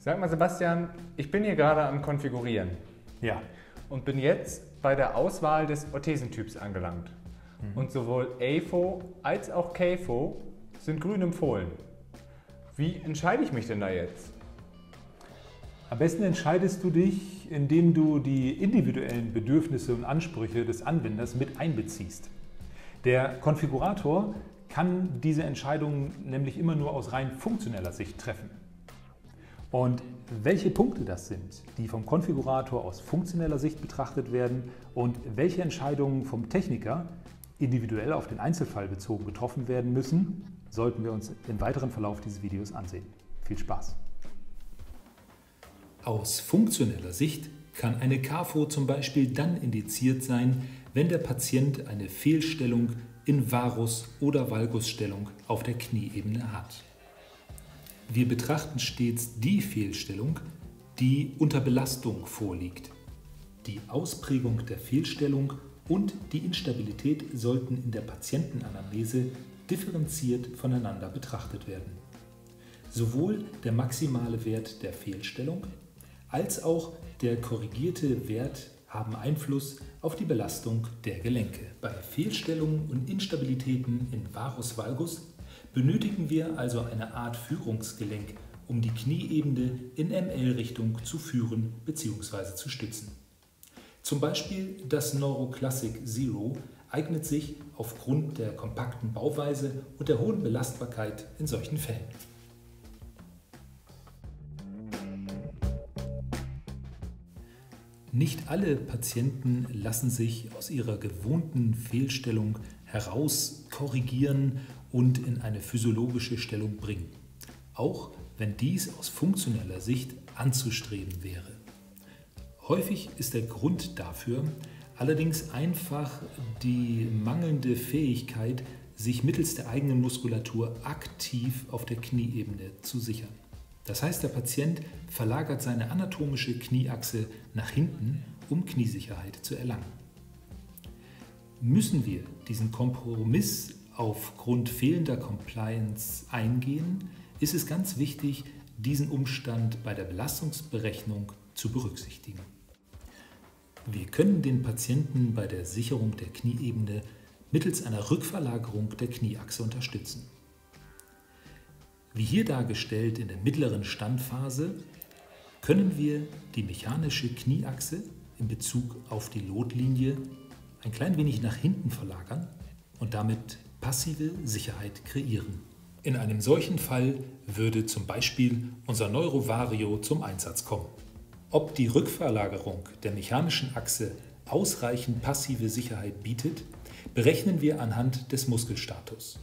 Sag mal, Sebastian, ich bin hier gerade am Konfigurieren. Ja. Und bin jetzt bei der Auswahl des Orthesentyps angelangt. Und sowohl AFO als auch KFO sind grün empfohlen. Wie entscheide ich mich denn da jetzt? Am besten entscheidest du dich, indem du die individuellen Bedürfnisse und Ansprüche des Anwenders mit einbeziehst. Der Konfigurator kann diese Entscheidungen nämlich immer nur aus rein funktioneller Sicht treffen. Und welche Punkte das sind, die vom Konfigurator aus funktioneller Sicht betrachtet werden und welche Entscheidungen vom Techniker individuell auf den Einzelfall bezogen getroffen werden müssen, sollten wir uns im weiteren Verlauf dieses Videos ansehen. Viel Spaß! Aus funktioneller Sicht kann eine KFO zum Beispiel dann indiziert sein, wenn der Patient eine Fehlstellung in Varus- oder Valgusstellung auf der Knieebene hat. Wir betrachten stets die Fehlstellung, die unter Belastung vorliegt. Die Ausprägung der Fehlstellung und die Instabilität sollten in der Patientenanamnese differenziert voneinander betrachtet werden. Sowohl der maximale Wert der Fehlstellung als auch der korrigierte Wert haben Einfluss auf die Belastung der Gelenke. Bei Fehlstellungen und Instabilitäten in Varus Valgus benötigen wir also eine Art Führungsgelenk, um die Knieebene in ML-Richtung zu führen bzw. zu stützen. Zum Beispiel das Neuroclassic Zero eignet sich aufgrund der kompakten Bauweise und der hohen Belastbarkeit in solchen Fällen. Nicht alle Patienten lassen sich aus ihrer gewohnten Fehlstellung heraus korrigieren und in eine physiologische Stellung bringen, auch wenn dies aus funktioneller Sicht anzustreben wäre. Häufig ist der Grund dafür allerdings einfach die mangelnde Fähigkeit, sich mittels der eigenen Muskulatur aktiv auf der Knieebene zu sichern. Das heißt, der Patient verlagert seine anatomische Knieachse nach hinten, um Kniesicherheit zu erlangen. Müssen wir diesen Kompromiss aufgrund fehlender Compliance eingehen, ist es ganz wichtig, diesen Umstand bei der Belastungsberechnung zu berücksichtigen. Wir können den Patienten bei der Sicherung der Knieebene mittels einer Rückverlagerung der Knieachse unterstützen. Wie hier dargestellt in der mittleren Standphase können wir die mechanische Knieachse in Bezug auf die Lotlinie ein klein wenig nach hinten verlagern und damit passive Sicherheit kreieren. In einem solchen Fall würde zum Beispiel unser Neurovario zum Einsatz kommen. Ob die Rückverlagerung der mechanischen Achse ausreichend passive Sicherheit bietet, berechnen wir anhand des Muskelstatus.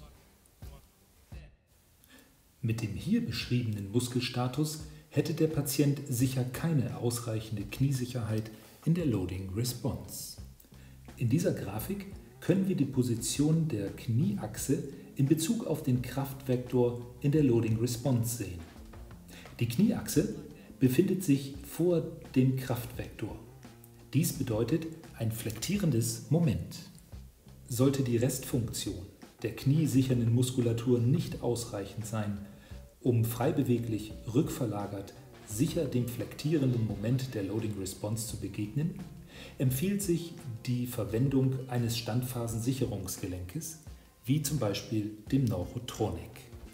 Mit dem hier beschriebenen Muskelstatus hätte der Patient sicher keine ausreichende Kniesicherheit in der Loading Response. In dieser Grafik können wir die Position der Knieachse in Bezug auf den Kraftvektor in der Loading Response sehen. Die Knieachse befindet sich vor dem Kraftvektor. Dies bedeutet ein flektierendes Moment. Sollte die Restfunktion der kniesichernden Muskulatur nicht ausreichend sein, um frei beweglich rückverlagert sicher dem flektierenden Moment der Loading Response zu begegnen, empfiehlt sich die Verwendung eines Standphasensicherungsgelenkes, wie zum Beispiel dem Neurotronic.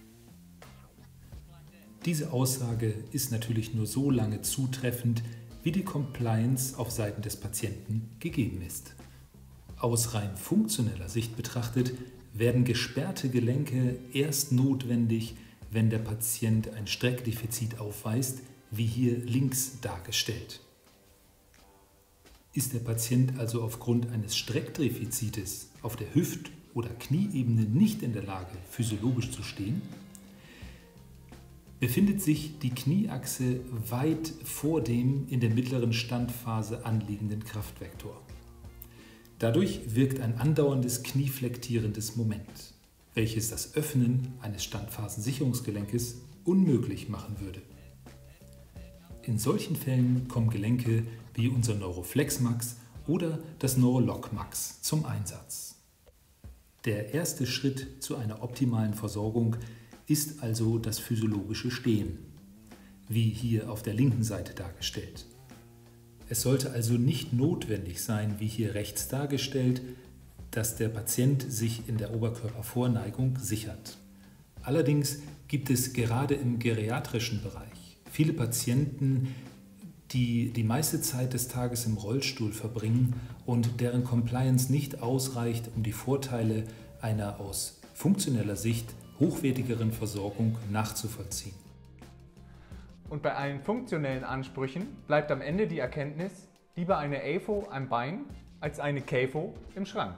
Diese Aussage ist natürlich nur so lange zutreffend, wie die Compliance auf Seiten des Patienten gegeben ist. Aus rein funktioneller Sicht betrachtet werden gesperrte Gelenke erst notwendig, wenn der Patient ein Streckdefizit aufweist, wie hier links dargestellt. Ist der Patient also aufgrund eines Streckdefizites auf der Hüft- oder Knieebene nicht in der Lage, physiologisch zu stehen, befindet sich die Knieachse weit vor dem in der mittleren Standphase anliegenden Kraftvektor. Dadurch wirkt ein andauerndes knieflektierendes Moment, welches das Öffnen eines Standphasensicherungsgelenkes unmöglich machen würde. In solchen Fällen kommen Gelenke wie unser Neuroflexmax oder das Neurologmax zum Einsatz. Der erste Schritt zu einer optimalen Versorgung ist also das physiologische Stehen. wie hier auf der linken Seite dargestellt. Es sollte also nicht notwendig sein, wie hier rechts dargestellt, dass der Patient sich in der Oberkörpervorneigung sichert. Allerdings gibt es gerade im geriatrischen Bereich viele Patienten, die die meiste Zeit des Tages im Rollstuhl verbringen und deren Compliance nicht ausreicht, um die Vorteile einer aus funktioneller Sicht hochwertigeren Versorgung nachzuvollziehen. Und bei allen funktionellen Ansprüchen bleibt am Ende die Erkenntnis, lieber eine AFO am Bein als eine KAFO im Schrank.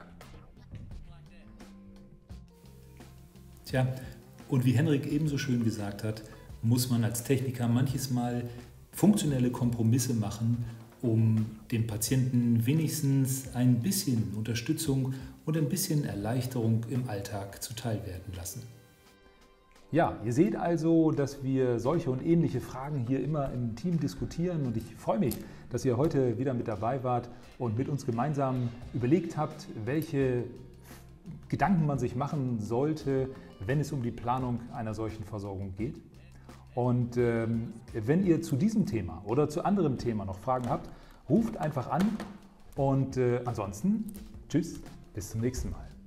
Tja, und wie Henrik ebenso schön gesagt hat, muss man als Techniker manches Mal funktionelle Kompromisse machen, um dem Patienten wenigstens ein bisschen Unterstützung und ein bisschen Erleichterung im Alltag zuteil werden lassen. Ja, ihr seht also, dass wir solche und ähnliche Fragen hier immer im Team diskutieren und ich freue mich, dass ihr heute wieder mit dabei wart und mit uns gemeinsam überlegt habt, welche Gedanken man sich machen sollte, wenn es um die Planung einer solchen Versorgung geht. Und wenn ihr zu diesem Thema oder zu anderem Thema noch Fragen habt, ruft einfach an und ansonsten tschüss, bis zum nächsten Mal.